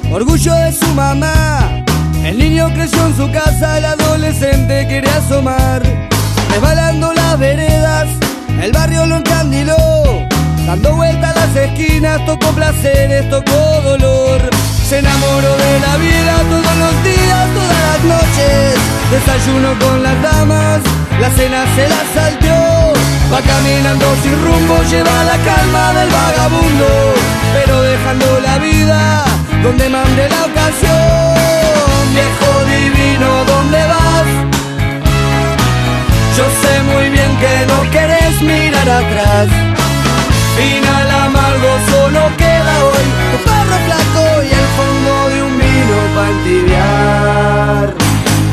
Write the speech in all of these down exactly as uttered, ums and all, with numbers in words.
orgullo de su mamá. El niño creció en su casa, el adolescente quería asomar. Resbalando las veredas, el barrio lo encandiló. Dando vueltas a las esquinas, tocó placeres, tocó dolor. Se enamoró de la vida todos los días, todas las noches. Desayuno con las damas, la cena se la salteó. Va caminando sin rumbo, lleva la calma del vagabundo, pero dejando la vida donde mande la ocasión. Viejo divino, ¿dónde vas? Yo sé muy bien que no querés mirar atrás. Final amargo, solo queda hoy tu perro flaco y el fondo de un vino para entibiar.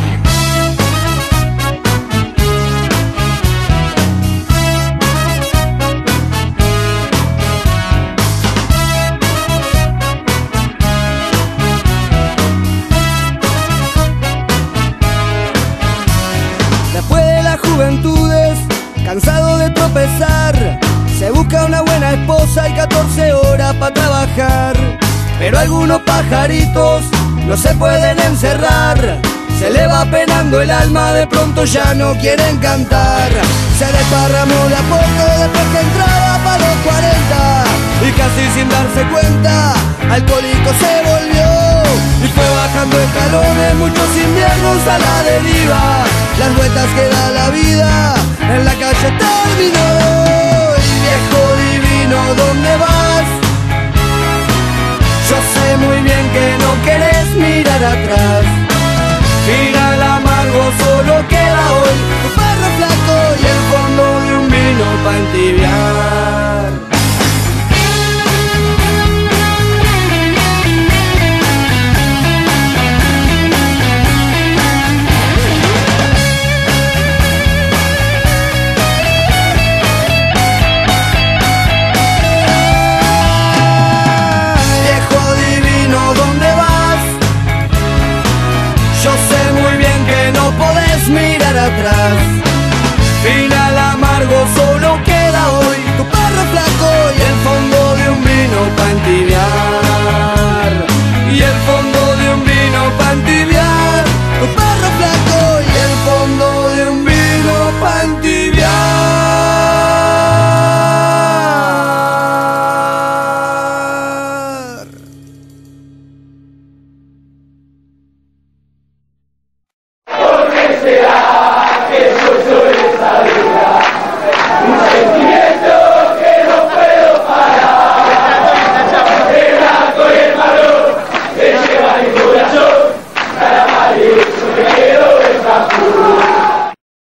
Después de las juventudes, cansado de tropezar, se busca una buena esposa y catorce horas para trabajar. Pero algunos pajaritos no se pueden encerrar. Se le va penando el alma, de pronto ya no quieren cantar. Se desparramó de a poco después que entraba para los cuarenta, y casi sin darse cuenta, alcohólico se volvió. Y fue bajando escalones, muchos inviernos a la deriva. Las vueltas que da la vida, en la calle terminó. Viejo divino, ¿dónde vas? Yo sé muy bien que no querés mirar atrás. Final amargo, solo queda hoy tu perro flaco y el fondo de un vino para entibiar.